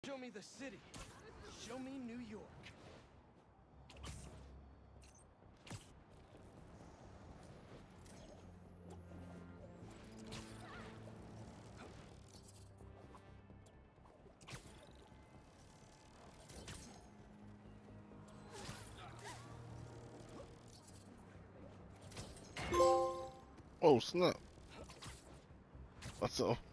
Show me the city. Show me New York. Oh snap! That's all.